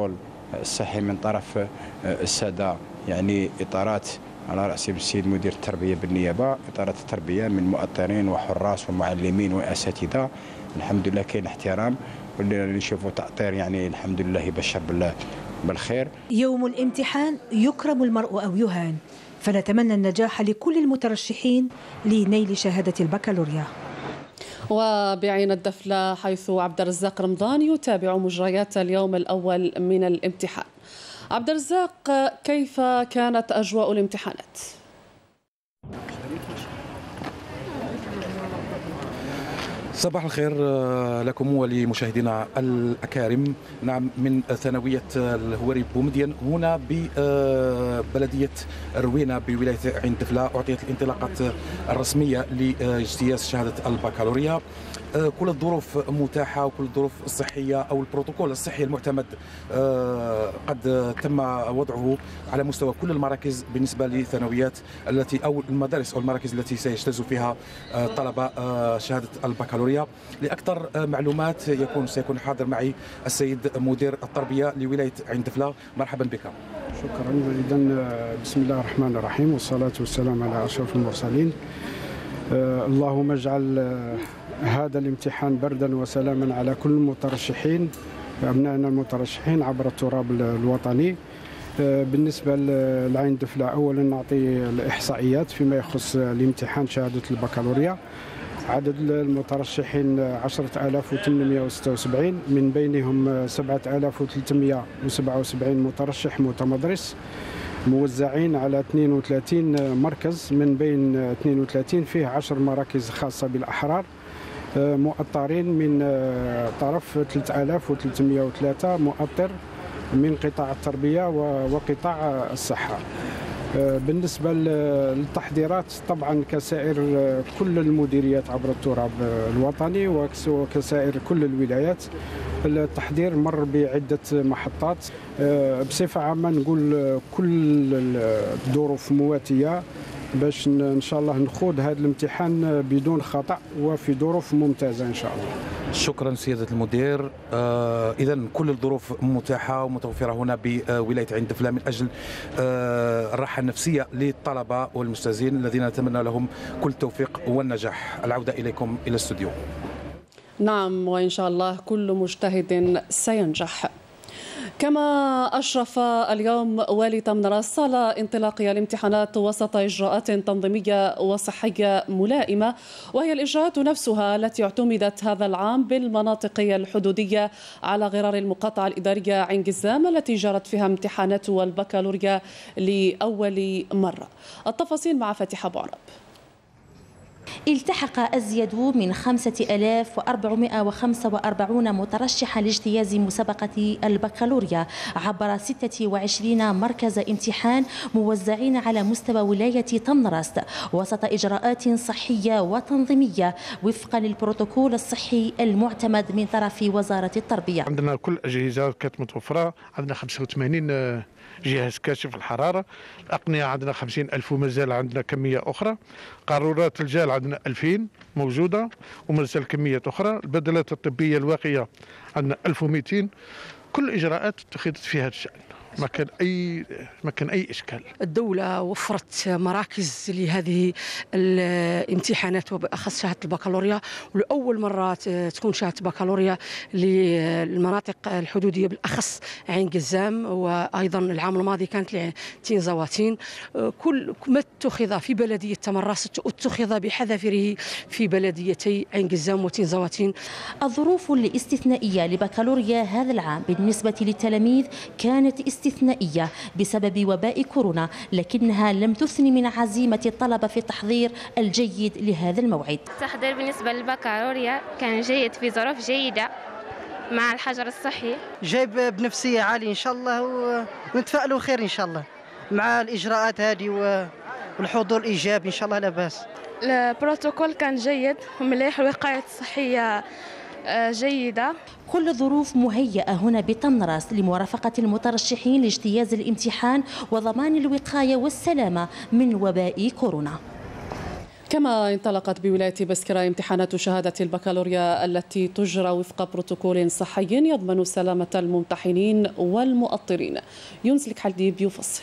الصحي من طرف السادة، يعني إطارات على رأسهم السيد مدير التربية بالنيابة، إطارات التربية من مؤطرين وحراس ومعلمين وأساتذة. الحمد لله كاين احترام، واللي نشوفوا تأطير يعني الحمد لله يبشر بالله بالخير. يوم الامتحان يكرم المرء أو يهان، فنتمنى النجاح لكل المترشحين لنيل شهادة البكالوريا. وبعين الدفلة حيث عبد الرزاق رمضان يتابع مجريات اليوم الأول من الامتحان. عبد الرزاق، كيف كانت أجواء الامتحانات؟ صباح الخير لكم ولمشاهدينا الأكارم. نعم، من ثانوية الهواري بومدين هنا ببلدية روينة بولاية عين دفلة أعطيت الانطلاقات الرسمية لاجتياز شهادة البكالوريا. كل الظروف متاحة وكل الظروف الصحية أو البروتوكول الصحي المعتمد قد تم وضعه على مستوى كل المراكز بالنسبة للثانويات التي أو المدارس أو المراكز التي سيجتاز فيها طلبة شهادة البكالوريا. لأكثر معلومات يكون سيكون حاضر معي السيد مدير التربية لولاية عين دفلة. مرحبا بك. شكرا. إذن بسم الله الرحمن الرحيم، والصلاة والسلام على أشرف المرسلين. اللهم اجعل هذا الامتحان بردا وسلاما على كل المترشحين، أبنائنا المترشحين عبر التراب الوطني. بالنسبة لعين دفلة، أولا نعطي الإحصائيات فيما يخص الامتحان شهادة البكالوريا. عدد المترشحين عشرة آلاف وثمانمائة وستة وسبعين، من بينهم سبعة آلاف وثلاثمائة وسبعة وسبعين مترشح متمدرس موزعين على اثنين وثلاثين مركز، من بين اثنين وثلاثين فيه عشر مراكز خاصة بالأحرار، مؤطرين من طرف ثلاثة آلاف وثلاثمائة وثلاثة مؤطر من قطاع التربية وقطاع الصحة. بالنسبة للتحضيرات، طبعا كسائر كل المديريات عبر التراب الوطني وكسائر كل الولايات، التحضير مر بعدة محطات. بصفة عامة نقول كل الظروف مواتية باش ان شاء الله نخوض هذا الامتحان بدون خطأ وفي ظروف ممتازة ان شاء الله. شكرا سيادة المدير. آه إذا كل الظروف متاحة ومتوفرة هنا بولاية عين دفلة من أجل آه الراحة النفسية للطلبة والمجتازين الذين نتمنى لهم كل التوفيق والنجاح. العودة إليكم إلى الاستوديو. نعم، وإن شاء الله كل مجتهد سينجح. كما أشرف اليوم والي طمنراس على انطلاق الامتحانات وسط إجراءات تنظيمية وصحية ملائمة، وهي الإجراءات نفسها التي اعتمدت هذا العام بالمناطق الحدودية على غرار المقاطعة الإدارية عين جزام التي جرت فيها امتحانات البكالوريا لأول مرة. التفاصيل مع فاتحة أبو عرب. التحق أزيد من خمسة آلاف وأربعمائة وخمسة وأربعين مترشحا لاجتياز مسابقة البكالوريا عبر ستة وعشرين مركز امتحان موزعين على مستوى ولاية طمنراس وسط إجراءات صحية وتنظيمية وفقا للبروتوكول الصحي المعتمد من طرف وزارة التربية. عندنا كل الأجهزة كانت متوفرة، عندنا خمسة وثمانين جهاز كاشف الحرارة، الأقنية عندنا خمسين ألف ومازال عندنا كمية أخرى، قارورات الجال عندنا ألفين موجودة ومازال كميات أخرى، البدلات الطبية الواقية عندنا ألف ومئتين. كل الإجراءات اتخذت في هذا الشأن، ما كان أي ما كان أي إشكال. الدولة وفرت مراكز لهذه الامتحانات وبأخص شهادة البكالوريا، ولأول مرة تكون شهادة البكالوريا للمناطق الحدودية بالأخص عين جزام، وأيضا العام الماضي كانت لتين زواتين. كل ما اتخذ في بلدية طمنراس اتخذ بحذافيره في بلديتي عين جزام وتين زواتين. الظروف الاستثنائية لبكالوريا هذا العام بالنسبة للتلاميذ كانت استثنائية بسبب وباء كورونا، لكنها لم تثني من عزيمة الطلبة في التحضير الجيد لهذا الموعد. التحضير بالنسبة للبكالوريا كان جيد في ظروف جيدة مع الحجر الصحي، جايب بنفسية عالية إن شاء الله، ونتفائلوا خير إن شاء الله مع الإجراءات هذه والحضور الإيجابي إن شاء الله لا بأس. البروتوكول كان جيد ومليح، الوقاية الصحية جيدة. كل الظروف مهيئة هنا بطمنراس لمرافقة المترشحين لاجتياز الامتحان وضمان الوقاية والسلامة من وباء كورونا. كما انطلقت بولاية بسكرة امتحانات شهادة البكالوريا التي تجرى وفق بروتوكول صحي يضمن سلامة الممتحنين والمؤطرين. يونس الكحلديب يفصل.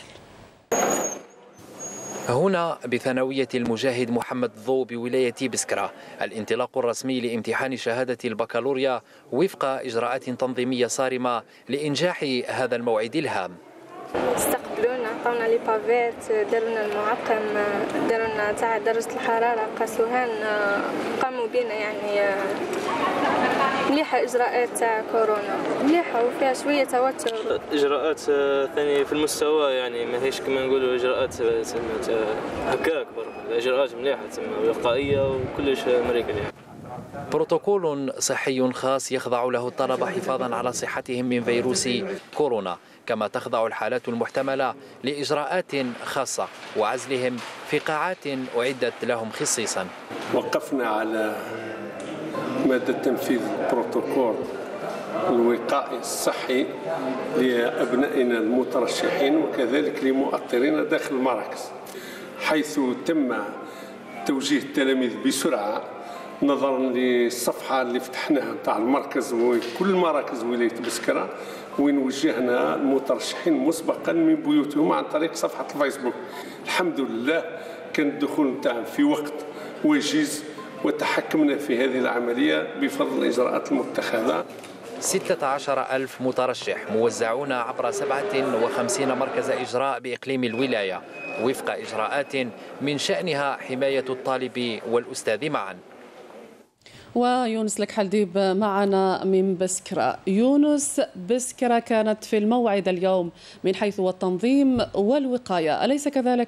هنا بثانوية المجاهد محمد ضو بولاية بسكرة الانطلاق الرسمي لامتحان شهادة البكالوريا وفق إجراءات تنظيمية صارمة لإنجاح هذا الموعد الهام. استقبلونا، عطاونا لي بافيت، داروا لنا المعقم، داروا لنا تاع درجة الحرارة، قاسوها لنا، قاموا بنا يعني مليحة. إجراءات تاع كورونا مليحة وفيها شوية توتر. إجراءات ثاني في المستوى يعني ماهيش كما نقولوا إجراءات هكاك برك، الإجراءات مليحة وقائية وكلش مريقل يعني. بروتوكول صحي خاص يخضع له الطلبة حفاظا على صحتهم من فيروس كورونا، كما تخضع الحالات المحتملة لإجراءات خاصة وعزلهم في قاعات أعدت لهم خصيصا. وقفنا على مدى تنفيذ البروتوكول الوقائي الصحي لأبنائنا المترشحين وكذلك لمؤطرين داخل المراكز، حيث تم توجيه التلاميذ بسرعة نظرا للصفحة اللي فتحناها نتاع المركز وكل مراكز ولاية بسكرة، وين وجهنا المترشحين مسبقا من بيوتهم عن طريق صفحة الفيسبوك. الحمد لله كان الدخول نتاعهم في وقت وجيز وتحكمنا في هذه العملية بفضل الإجراءات المتخذة. ستة عشر ألف مترشح موزعون عبر سبعة وخمسين مركز إجراء بإقليم الولاية وفق إجراءات من شأنها حماية الطالب والأستاذ معا. ويونس الكحلديب معنا من بسكرة. يونس، بسكرة كانت في الموعد اليوم من حيث التنظيم والوقاية، أليس كذلك؟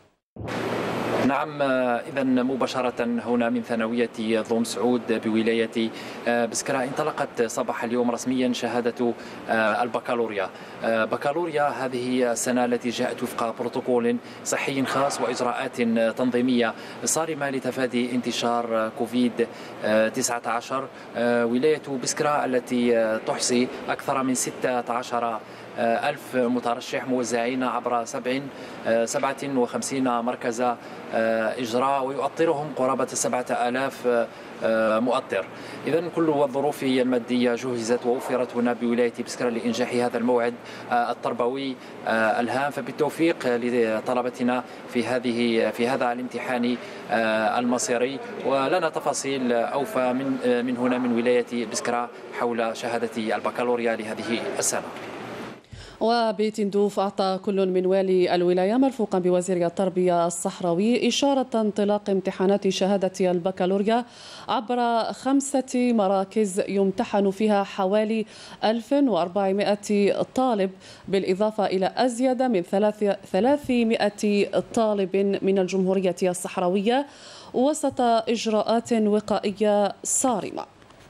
نعم، إذا مباشرة هنا من ثانوية ضو مسعود بولاية بسكرة انطلقت صباح اليوم رسميا شهادة البكالوريا. بكالوريا هذه السنة التي جاءت وفق بروتوكول صحي خاص وإجراءات تنظيمية صارمة لتفادي انتشار كوفيد تسعة عشر. ولاية بسكرة التي تحصي أكثر من ستة عشر ألف مترشح موزعين عبر سبعة وخمسين مركز إجراء ويؤطرهم قرابة سبعة آلاف مؤطر. إذن كل الظروف المادية جهزت ووفرت هنا بولاية بسكرة لإنجاح هذا الموعد التربوي الهام، فبالتوفيق لطلبتنا في هذه في هذا الامتحان المصيري. ولنا تفاصيل أوفى من من هنا من ولاية بسكرة حول شهادة البكالوريا لهذه السنة. وبتندوف أعطى كل من والي الولاية مرفوقا بوزير التربية الصحراوي إشارة انطلاق امتحانات شهادة البكالوريا عبر خمسة مراكز يمتحن فيها حوالي ألف وأربعمائة طالب، بالإضافة إلى أزيد من ثلاثمائة طالب من الجمهورية الصحراوية وسط إجراءات وقائية صارمة.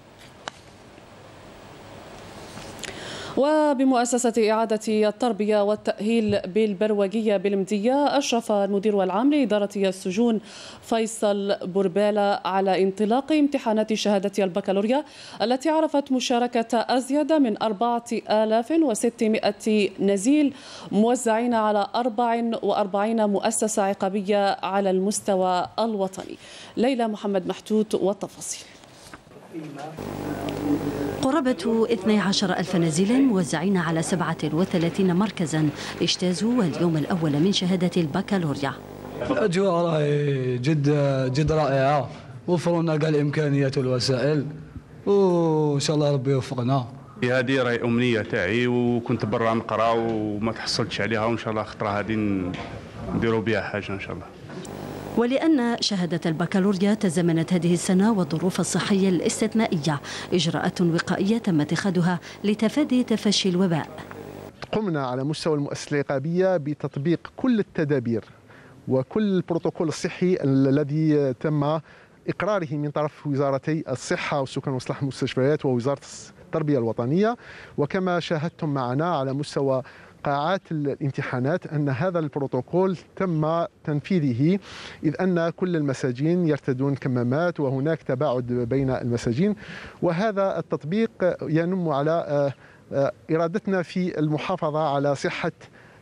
وبمؤسسة إعادة التربية والتأهيل بالبروجية بالمدية أشرف المدير العام لإدارة السجون فيصل بوربالة على انطلاق امتحانات شهادة البكالوريا التي عرفت مشاركة أزيد من أربعة آلاف وستمائة نزيل موزعين على أربع وأربعين مؤسسة عقابية على المستوى الوطني. ليلى محمد محتوت والتفاصيل. قرابة اثني عشر ألف نزيل موزعين على سبعة وثلاثين مركزا اجتازوا اليوم الأول من شهادة البكالوريا. أجواء راهي جد جد رائعة، وفروا لنا كاع الإمكانيات والوسائل وإن شاء الله ربي يوفقنا. هذه راهي أمنية تاعي وكنت برا نقرا وما تحصلتش عليها، وإن شاء الله خطرة هذه نديروا بها حاجة إن شاء الله. ولأن شهادة البكالوريا تزامنت هذه السنة والظروف الصحية الاستثنائية، إجراءات وقائية تم اتخاذها لتفادي تفشي الوباء. قمنا على مستوى المؤسسة العقابية بتطبيق كل التدابير وكل البروتوكول الصحي الذي تم إقراره من طرف وزارتي الصحة والسكان وإصلاح المستشفيات ووزارة التربية الوطنية. وكما شاهدتم معنا على مستوى قاعات الامتحانات أن هذا البروتوكول تم تنفيذه، إذ أن كل المساجين يرتدون كمامات وهناك تباعد بين المساجين، وهذا التطبيق ينم على إرادتنا في المحافظة على صحة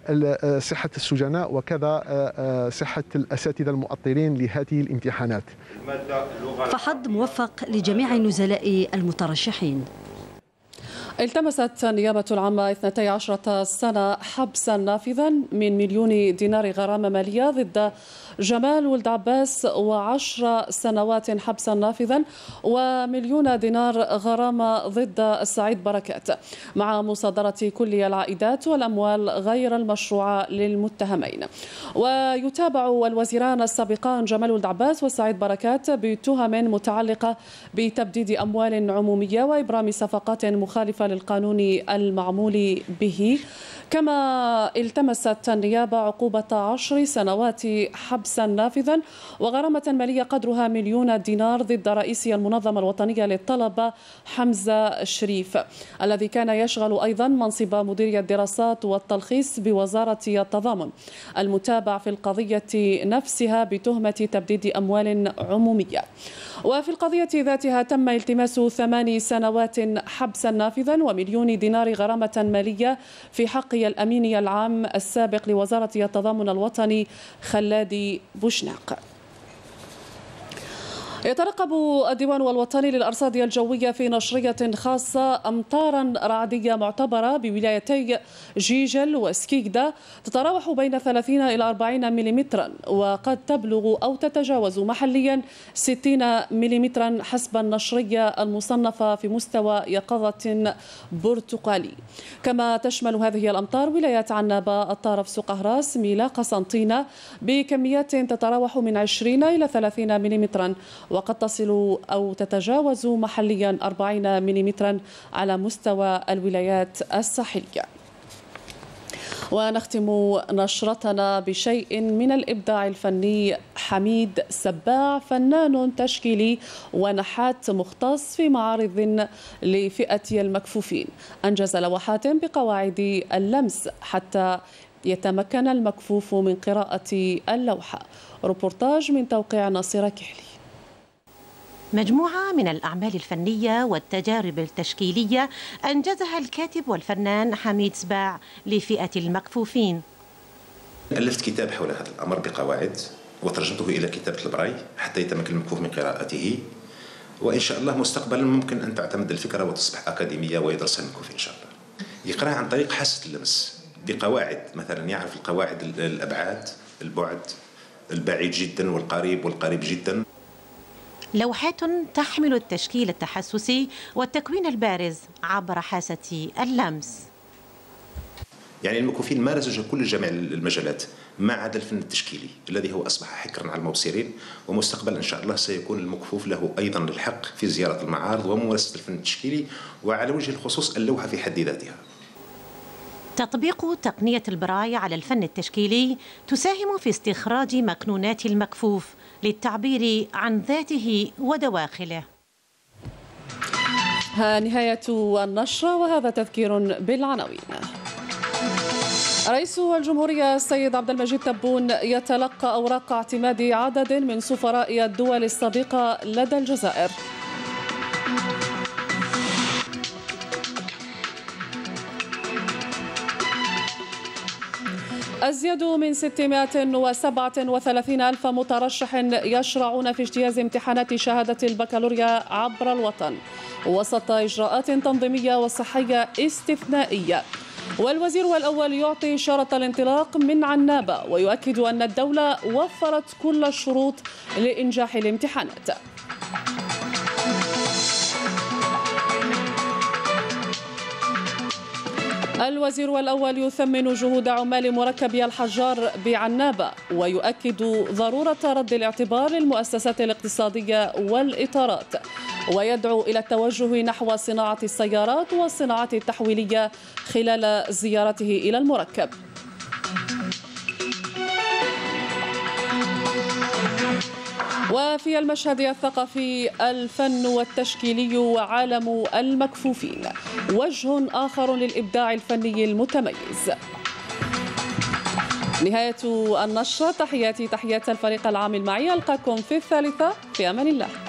صحة السجناء وكذا صحة الأساتذة المؤطرين لهذه الامتحانات. فحظ موفق لجميع النزلاء المترشحين. التمست النيابة العامة اثنتي عشرة سنة حبسا نافذا من مليون دينار غرامة مالية ضد جمال ولد عباس وعشر سنوات حبسا نافذا ومليون دينار غرامة ضد السعيد بركات مع مصادرة كل العائدات والأموال غير المشروعة للمتهمين. ويتابع الوزيران السابقان جمال ولد عباس والسعيد بركات بتهم متعلقة بتبديد أموال عمومية وإبرام صفقات مخالفة للقانون المعمول به. كما التمست النيابة عقوبة عشر سنوات حبسا نافذا وغرامة مالية قدرها مليون دينار ضد رئيس المنظمة الوطنية للطلبة حمزة شريف الذي كان يشغل أيضا منصب مديرية الدراسات والتلخيص بوزارة التضامن المتابع في القضية نفسها بتهمة تبديد أموال عمومية. وفي القضية ذاتها تم التماس ثمان سنوات حبسا نافذا ومليون دينار غرامة مالية في حق الأمين العام السابق لوزارة التضامن الوطني خلادي بوشناق. يترقب الديوان الوطني للأرصاد الجوية في نشرية خاصة أمطارا رعدية معتبرة بولايتي جيجل وسكيكدا تتراوح بين ثلاثين إلى أربعين مليمترا وقد تبلغ أو تتجاوز محليا ستين مليمترا حسب النشرية المصنفة في مستوى يقظة برتقالي. كما تشمل هذه الأمطار ولايات عنابة، الطارف، سوق أهراس، ميلا، قسنطينة بكميات تتراوح من عشرين إلى ثلاثين مليمترا وقد تصل أو تتجاوز محليا أربعين مليمترا على مستوى الولايات الساحلية. ونختم نشرتنا بشيء من الإبداع الفني. حميد سباع فنان تشكيلي ونحات مختص في معارض لفئة المكفوفين أنجز لوحات بقواعد اللمس حتى يتمكن المكفوف من قراءة اللوحة. روبورتاج من توقيع ناصرة كحلي. مجموعة من الأعمال الفنية والتجارب التشكيلية أنجزها الكاتب والفنان حميد سباع لفئة المكفوفين. ألفت كتاب حول هذا الأمر بقواعد وترجمته إلى كتابة البراي حتى يتمكن المكفوف من قراءته، وإن شاء الله مستقبلا ممكن أن تعتمد الفكرة وتصبح أكاديمية ويدرسها المكفوف إن شاء الله. يقرأها عن طريق حاسة اللمس بقواعد، مثلا يعرف القواعد الأبعاد، البعد، البعيد جدا والقريب والقريب جدا. لوحات تحمل التشكيل التحسسي والتكوين البارز عبر حاسة اللمس. يعني المكفوفين مارسوا كل جميع المجالات ما عدا الفن التشكيلي الذي هو أصبح حكرا على المبصرين، ومستقبلا إن شاء الله سيكون المكفوف له أيضا الحق في زيارة المعارض وممارسة الفن التشكيلي، وعلى وجه الخصوص اللوحة في حد ذاتها. تطبيق تقنية البراي على الفن التشكيلي تساهم في استخراج مكنونات المكفوف للتعبير عن ذاته ودواخله. ها نهاية النشرة وهذا تذكير بالعناوين. رئيس الجمهورية السيد عبد المجيد تبون يتلقى أوراق اعتماد عدد من سفراء الدول السابقة لدى الجزائر. أزيد من ستمائة وسبعة وثلاثين ألف مترشح يشرعون في اجتياز امتحانات شهادة البكالوريا عبر الوطن وسط إجراءات تنظيمية وصحية استثنائية. والوزير الأول يعطي إشارة الانطلاق من عنابة ويؤكد أن الدولة وفرت كل الشروط لإنجاح الامتحانات. الوزير الأول يثمن جهود عمال مركب الحجار بعنابة ويؤكد ضرورة رد الاعتبار للمؤسسات الاقتصادية والإطارات ويدعو إلى التوجه نحو صناعة السيارات والصناعات التحويلية خلال زيارته إلى المركب. وفي المشهد الثقافي الفن والتشكيلي وعالم المكفوفين وجه آخر للإبداع الفني المتميز. نهاية النشرة. تحياتي تحيات الفريق العامل معي. ألقاكم في الثالثة في أمان الله.